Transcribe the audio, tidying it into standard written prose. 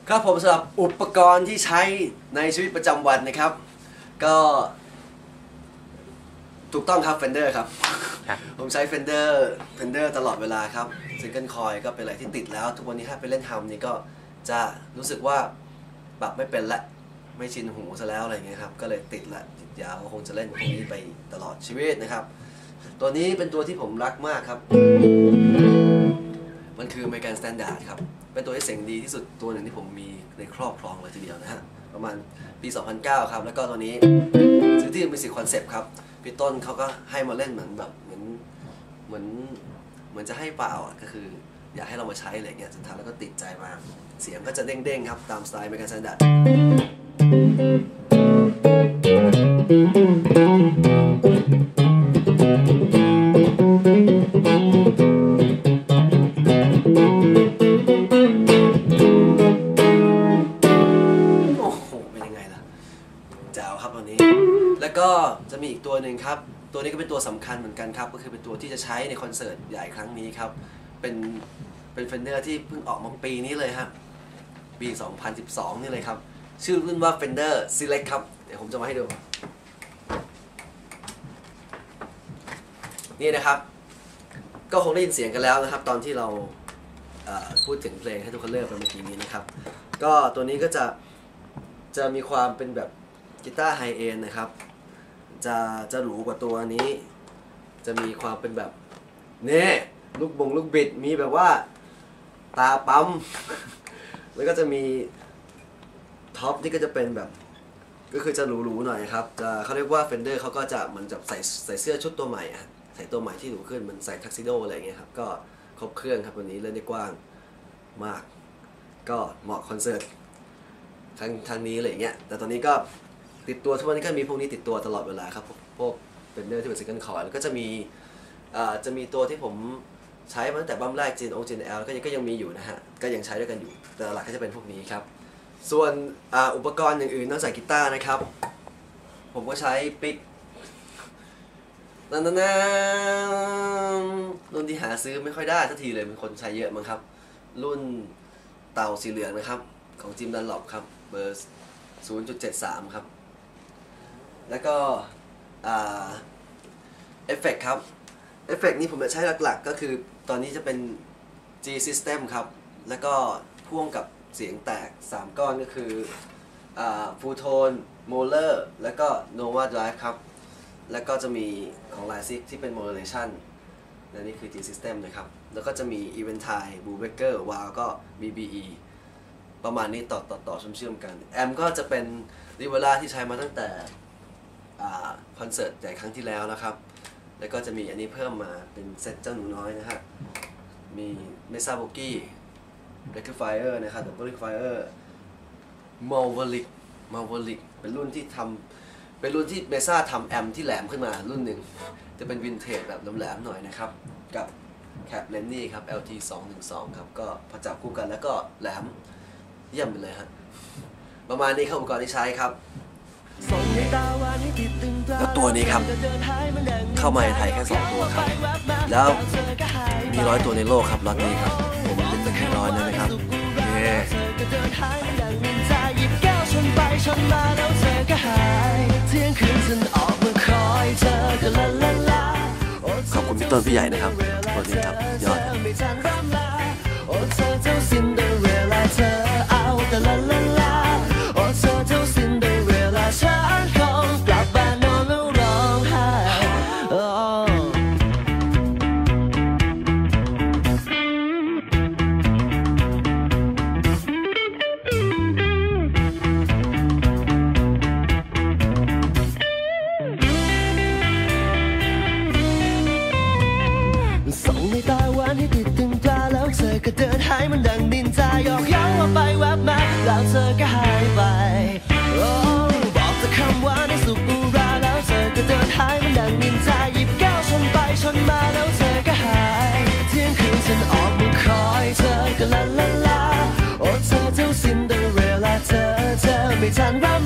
ครับผมสำหรับอุปกรณ์ที่ใช้ในชีวิตประจำวันนะครับก็ถูกต้องครับ Fender ครับ ผมใช้ Fender ตลอดเวลาครับ Single Coil ก็เป็นอะไรที่ติดแล้วทุกวันนี้ถ้าไปเล่นฮัมนี่ก็จะรู้สึกว่าปรับไม่เป็นละไม่ชินหูซะแล้วอะไรเงี้ยครับก็เลยติดละติดยาวคงจะเล่นพวกนี้ไปตลอดชีวิตนะครับตัวนี้เป็นตัวที่ผมรักมากครับมันคือ American Standard ครับเป็นตัวที่เสียงดีที่สุดตัวหนึ่งที่ผมมีในครอบครองเลยทีเดียวนะฮะประมาณปี 2009 ครับแล้วก็ตัวนี้ซื้อที่มิวสิกคอนเซปต์ครับพี่ต้นเขาก็ให้มาเล่นเหมือนแบบเหมือนจะให้เปล่าก็คืออยากให้เรามาใช้อะไรเงี้ยสุดท้ายแล้วก็ติดใจมากเสียงก็จะเด้งๆครับตามสไตล์ American Standardแล้วก็จะมีอีกตัวหนึ่งครับตัวนี้ก็เป็นตัวสำคัญเหมือนกันครับก็คือเป็นตัวที่จะใช้ในคอนเสิร์ตใหญ่ครั้งนี้ครับเป็นFenderที่เพิ่งออกมาปีนี้เลยครับปี 2012 นี่เลยครับชื่อรุ่นว่า Fender Select ครับเดี๋ยวผมจะมาให้ดูนี่นะครับก็คงได้ยินเสียงกันแล้วนะครับตอนที่เราพูดถึงเพลงให้ทุกคนเลิกไปเมื่อกี้นี้นะครับก็ตัวนี้ก็จะมีความเป็นแบบกีตาร์ไฮเอนด์นะครับจะหรูกว่าตัวนี้จะมีความเป็นแบบเนี่ยลูกบิดมีแบบว่าตาปั๊ม แล้วก็จะมีท็อปที่ก็จะเป็นแบบก็คือจะหรูๆหน่อยครับเขาเรียกว่า Fender เขาก็จะเหมือนจะใส่เสื้อชุดตัวใหม่ใส่ตัวใหม่ที่หรูขึ้นมันใส่ทักซิโดอะไรเงี้ยครับก็ครบเครื่องครับวันนี้เล่นได้กว้างมากก็เหมาะคอนเสิร์ตทางนี้อะไรเงี้ยแต่ตอนนี้ก็ติดตัวทุกวันนี้ก็มีพวกนี้ติดตัวตลอดเวลาครับพวกFenderที่เป็น Single Coil แล้วก็จะมีตัวที่ผมใช้มาตั้งแต่บั้มแรก Gen L ก็ยังมีอยู่นะฮะก็ยังใช้ด้วยกันอยู่แต่หลักก็จะเป็นพวกนี้ครับส่วนอุปกรณ์อย่างอื่นนอกจากกีตาร์นะครับผมก็ใช้ปิกรุ่นที่หาซื้อไม่ค่อยได้สักทีเลยมีคนใช้เยอะมั้งครับรุ่นเต่าสีเหลืองนะครับของจิมดันล็อปครับเบอร์ 0.73 ครับแล้วก็เอฟเฟกต์ครับเอฟเฟกต์นี้ผมจะใช้หลักๆก็คือตอนนี้จะเป็น G System ครับแล้วก็พ่วงกับเสียงแตก3ก้อนก็คือFull Tone Molar แล้วก็ Nova Drive ครับแล้วก็จะมีของ Lysic ที่เป็น Modulation และนี่คือ G System นะครับแล้วก็จะมี Eventide Brubaker Wow ก็ BBE ประมาณนี้ต่อเชื่อมกันแอมก็จะเป็น Rivera ที่ใช้มาตั้งแต่คอนเสิร์ตใหญ่ครั้งที่แล้วนะครับแล้วก็จะมีอันนี้เพิ่มมาเป็นเซตเจ้าหนูน้อยนะฮะมีเมซ่าโบกี้เรคคิไฟเออร์นะครับดับเบิลเรคคิไฟเออร์มาร์วลิกเป็นรุ่นที่เมซ่าทำแอมที่แหลมขึ้นมารุ่นหนึ่งจะเป็นวินเทจแบบแหลมๆหน่อยนะครับกับแคปเลนนี่ครับ LT 212ครับก็พอจับคู่กันแล้วก็แหลมเยี่ยมไปเลยฮะประมาณนี้ครับอุปกรณ์ที่ใช้ครับแล้วตัวนี้ครับเข้ามาในไทยแค่2ตัวครับแล้วมี100ตัวในโลกครับล็อตนี้ครับผมเป็นแต่แค่100นั่นนะครับขอบคุณพี่ต้นพี่ใหญ่นะครับตัวนี้ครับยอดให้ติดตึงตาแล้วเธอก็เดินหายมันดังนินจาหยอกเย้าว่าไปแวบมาแล้วเธอก็หายไปบอกแต่คำว่าในสุขอุราแล้วเธอก็เดินหายมันดังนินจาหยิบแก้วชนไปชนมาแล้วเธอก็หายเที่ยงคืนฉันออกมาคอยเธอก็ลาโอ้เธอเจ้าซินเดอเรลล่าเธอไม่ทันเรา